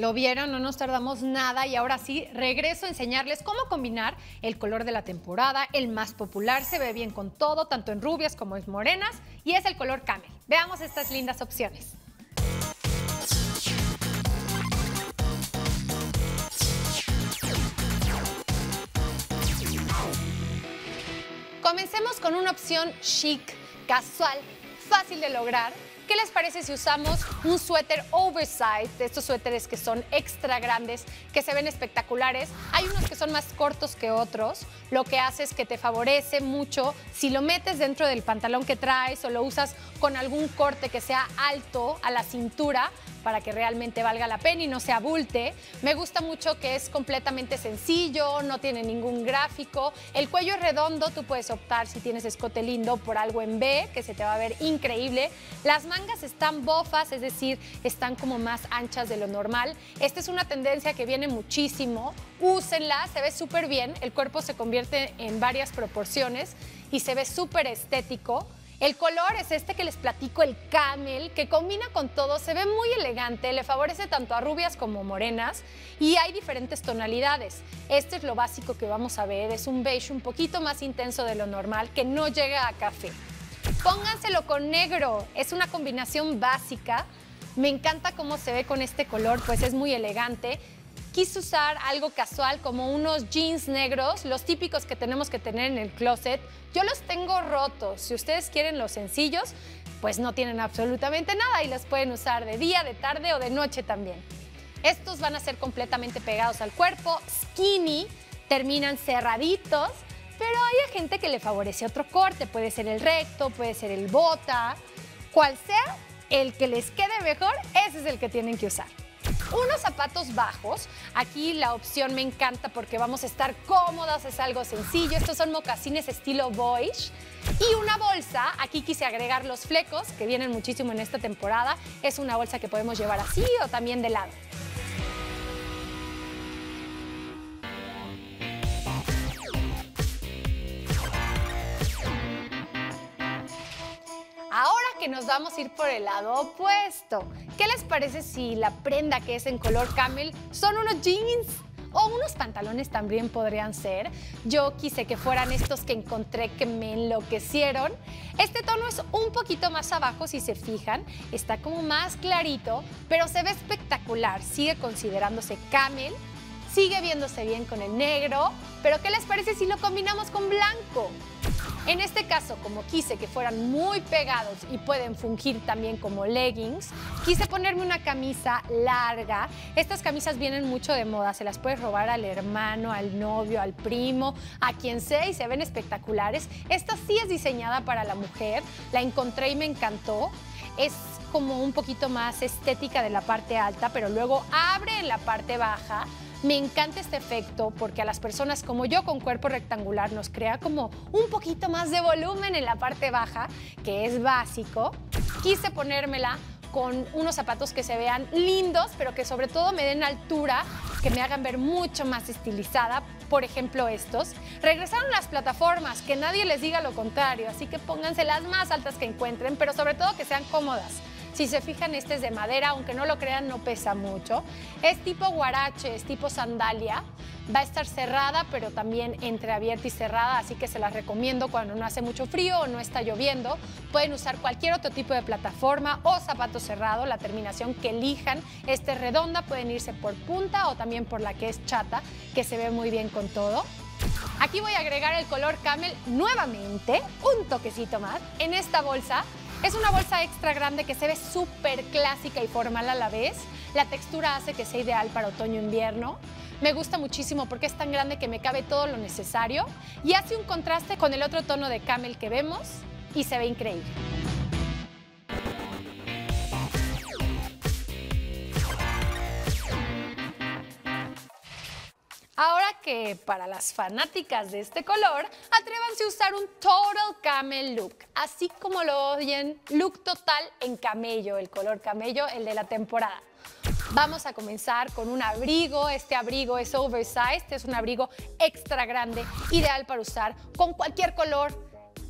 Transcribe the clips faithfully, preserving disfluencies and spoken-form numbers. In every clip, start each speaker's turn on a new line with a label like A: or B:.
A: Lo vieron, no nos tardamos nada y ahora sí regreso a enseñarles cómo combinar el color de la temporada, el más popular, se ve bien con todo, tanto en rubias como en morenas, y es el color camel. Veamos estas lindas opciones. Comencemos con una opción chic, casual, fácil de lograr. ¿Qué les parece si usamos un suéter oversized, de estos suéteres que son extra grandes, que se ven espectaculares? Hay unos que son más cortos que otros, lo que hace es que te favorece mucho si lo metes dentro del pantalón que traes o lo usas con algún corte que sea alto a la cintura para que realmente valga la pena y no se abulte. Me gusta mucho que es completamente sencillo, no tiene ningún gráfico. El cuello es redondo, tú puedes optar si tienes escote lindo por algo en V, que se te va a ver increíble. Las mangas están bofas, es decir, están como más anchas de lo normal. Esta es una tendencia que viene muchísimo. Úsenla, se ve súper bien. El cuerpo se convierte en varias proporciones y se ve súper estético. El color es este que les platico, el camel, que combina con todo, se ve muy elegante, le favorece tanto a rubias como morenas y hay diferentes tonalidades. Este es lo básico que vamos a ver, es un beige un poquito más intenso de lo normal, que no llega a café. Pónganselo con negro, es una combinación básica. Me encanta cómo se ve con este color, pues es muy elegante. Quise usar algo casual como unos jeans negros, los típicos que tenemos que tener en el closet. Yo los tengo rotos. Si ustedes quieren los sencillos, pues no tienen absolutamente nada y los pueden usar de día, de tarde o de noche también. Estos van a ser completamente pegados al cuerpo, skinny, terminan cerraditos, pero hay gente que le favorece otro corte. Puede ser el recto, puede ser el bota. Cual sea el que les quede mejor, ese es el que tienen que usar. Unos zapatos bajos, aquí la opción me encanta porque vamos a estar cómodas, es algo sencillo. Estos son mocasines estilo boyish. Y una bolsa, aquí quise agregar los flecos, que vienen muchísimo en esta temporada. Es una bolsa que podemos llevar así o también de lado. Ahora que nos vamos a ir por el lado opuesto, ¿qué les parece si la prenda que es en color camel son unos jeans o unos pantalones también podrían ser? Yo quise que fueran estos que encontré que me enloquecieron. Este tono es un poquito más abajo, si se fijan, está como más clarito, pero se ve espectacular, sigue considerándose camel, sigue viéndose bien con el negro, pero ¿qué les parece si lo combinamos con blanco? En este caso, como quise que fueran muy pegados y pueden fungir también como leggings, quise ponerme una camisa larga. Estas camisas vienen mucho de moda, se las puedes robar al hermano, al novio, al primo, a quien sea y se ven espectaculares. Esta sí es diseñada para la mujer, la encontré y me encantó. Es como un poquito más estética de la parte alta, pero luego abre en la parte baja. Me encanta este efecto porque a las personas como yo con cuerpo rectangular nos crea como un poquito más de volumen en la parte baja, que es básico. Quise ponérmela con unos zapatos que se vean lindos, pero que sobre todo me den altura, que me hagan ver mucho más estilizada. Por ejemplo, estos. Regresaron las plataformas, que nadie les diga lo contrario, así que pónganse las más altas que encuentren, pero sobre todo que sean cómodas. Si se fijan, este es de madera, aunque no lo crean, no pesa mucho. Es tipo guarache, es tipo sandalia. Va a estar cerrada, pero también entreabierta y cerrada, así que se las recomiendo cuando no hace mucho frío o no está lloviendo. Pueden usar cualquier otro tipo de plataforma o zapato cerrado, la terminación que elijan. Esta es redonda, pueden irse por punta o también por la que es chata, que se ve muy bien con todo. Aquí voy a agregar el color camel nuevamente, un toquecito más, en esta bolsa. Es una bolsa extra grande que se ve súper clásica y formal a la vez. La textura hace que sea ideal para otoño-invierno. Me gusta muchísimo porque es tan grande que me cabe todo lo necesario y hace un contraste con el otro tono de camel que vemos y se ve increíble. Ahora que para las fanáticas de este color, atrévanse a usar un Total Camel Look. Así como lo oyen, look total en camello, el color camello, el de la temporada. Vamos a comenzar con un abrigo. Este abrigo es oversized, es un abrigo extra grande, ideal para usar con cualquier color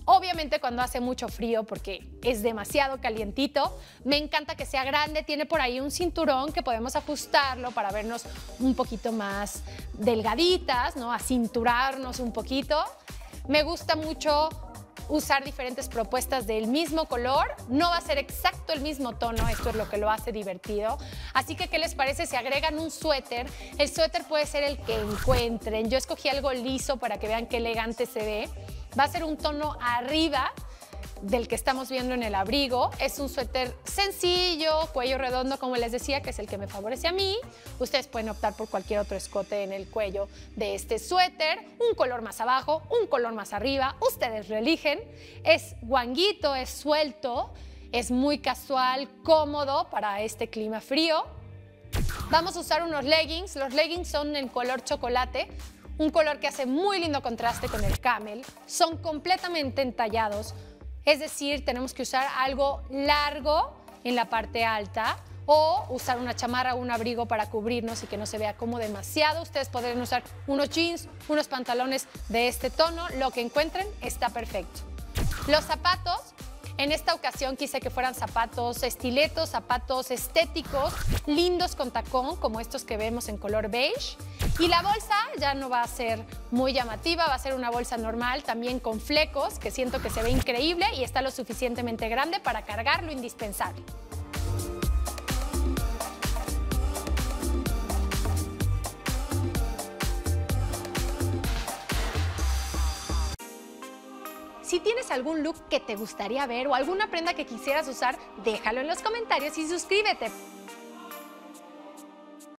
A: Obviamente cuando hace mucho frío porque es demasiado calientito. Me encanta que sea grande, tiene por ahí un cinturón que podemos ajustarlo para vernos un poquito más delgaditas, ¿no? Acinturarnos un poquito. Me gusta mucho usar diferentes propuestas del mismo color. No va a ser exacto el mismo tono, esto es lo que lo hace divertido. Así que, ¿qué les parece si agregan un suéter? El suéter puede ser el que encuentren. Yo escogí algo liso para que vean qué elegante se ve. Va a ser un tono arriba del que estamos viendo en el abrigo. Es un suéter sencillo, cuello redondo, como les decía, que es el que me favorece a mí. Ustedes pueden optar por cualquier otro escote en el cuello de este suéter. Un color más abajo, un color más arriba. Ustedes lo eligen. Es guanguito, es suelto, es muy casual, cómodo para este clima frío. Vamos a usar unos leggings. Los leggings son en color chocolate. Un color que hace muy lindo contraste con el camel. Son completamente entallados. Es decir, tenemos que usar algo largo en la parte alta o usar una chamarra o un abrigo para cubrirnos y que no se vea como demasiado. Ustedes podrían usar unos jeans, unos pantalones de este tono, lo que encuentren está perfecto. Los zapatos, en esta ocasión quise que fueran zapatos estiletos, zapatos estéticos, lindos con tacón, como estos que vemos en color beige. Y la bolsa ya no va a ser muy llamativa, va a ser una bolsa normal, también con flecos, que siento que se ve increíble y está lo suficientemente grande para cargar lo indispensable. Si tienes algún look que te gustaría ver o alguna prenda que quisieras usar, déjalo en los comentarios y suscríbete.